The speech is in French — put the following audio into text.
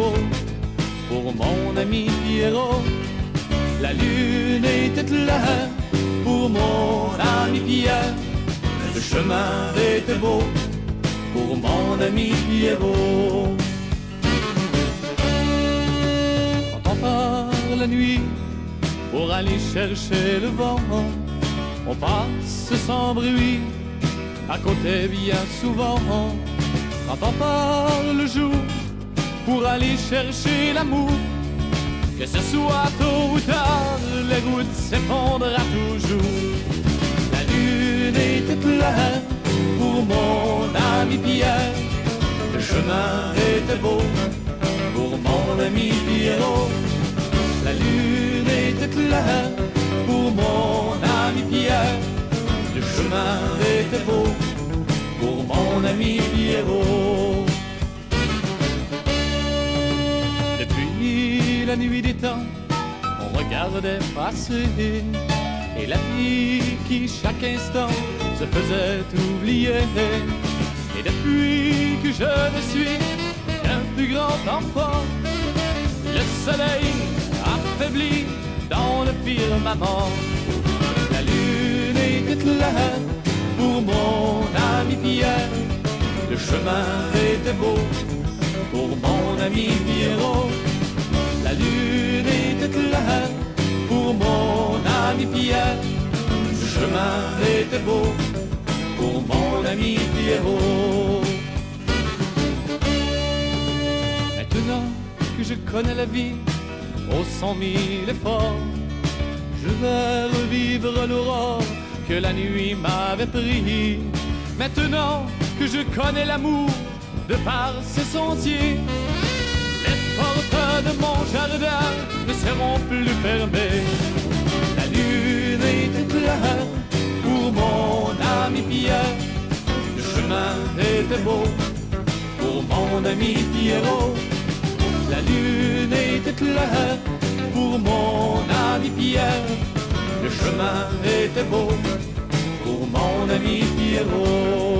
beau pour mon ami Pierrot. La lune était claire pour mon ami Pierre. Le chemin était beau pour mon ami Pierrot. Quand on part la nuit pour aller chercher le vent, on passe sans bruit à côté bien souvent. Quand on part le jour pour aller chercher l'amour, que ce soit tôt ou tard, les routes s'effondrent toujours. La lune était claire pour mon ami Pierre. Le chemin était beau pour mon ami Pierrot. La lune était claire pour mon ami Pierre. Le chemin était beau pour mon ami Pierrot. Depuis la nuit des temps, on regardait passer, et la vie qui chaque instant se faisait oublier. Et depuis que je ne suis qu'un plus grand enfant, le soleil affaibli dans le firmament. La lune était claire pour mon ami Pierre. Le chemin était beau pour mon ami Pierrot. La lune était claire pour mon ami Pierre. Le chemin était beau pour mon ami Pierrot. Maintenant que je connais la vie aux 100 000 efforts, je vais revivre l'aurore que la nuit m'avait pris. Maintenant que je connais l'amour de par ses sentiers, les portes de mon jardin ne seront plus fermées. La lune était claire pour mon ami Pierre. Le chemin était beau pour mon ami Pierrot. La lune était claire pour mon ami Pierre. Le chemin était beau pour mon ami Pierrot.